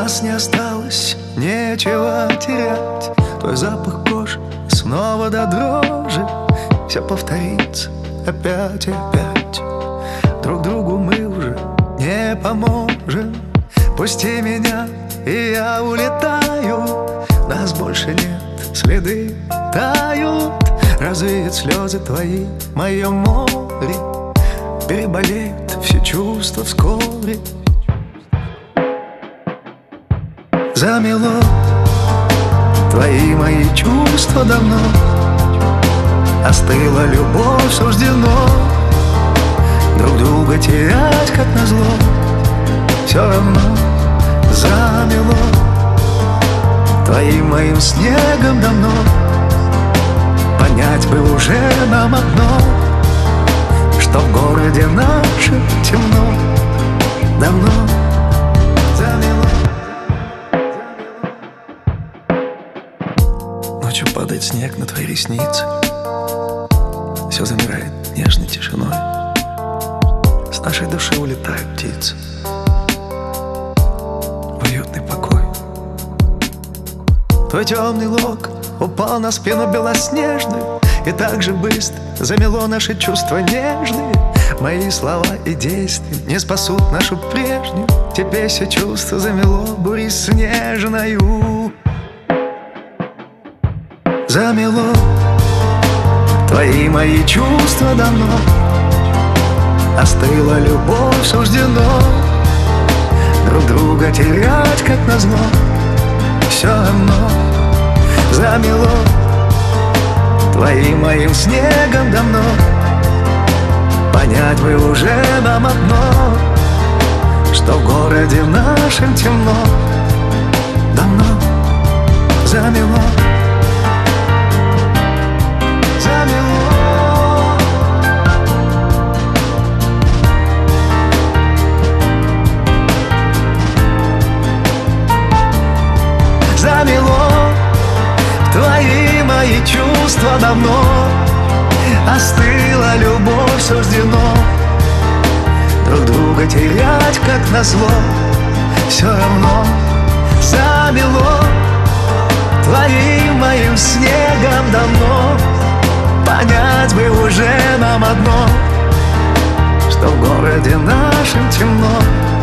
нас не осталось нечего терять. Твой запах кожи снова до дрожи. Все повторится опять и опять. Друг другу мы уже не поможем. Пусти меня, и я улетаю. Нас больше нет, следы тают. Развеют слезы твои в моем море. Переболеют все чувства вскоре. Замело твои мои чувства давно. Остыла любовь, суждено друг друга терять, как назло. Все равно замело твоим моим снегом давно. Понять бы уже нам одно, что в городе нашем темно. Давно замело. Ночью падает снег на твои ресницы. Все замирает нежной тишиной. С нашей души улетают птицы в уютный покой. Твой темный лок упал на спину белоснежную, и так же быстро замело наши чувства нежные. Мои слова и действия не спасут нашу прежнюю. Теперь все чувства замело бурей снежною. Замело твои мои чувства давно. Остыла любовь, суждено друг друга терять, как назло. Все равно замело твоим моим снегом давно. Понять бы уже нам одно, что в городе нашем темно. Давно замело. Замело твои мои чувства давно. Остыла любовь, суждено друг друга терять, как назло. Все равно замело твоим моим снегом давно. Понять бы уже нам одно, что в городе нашем темно.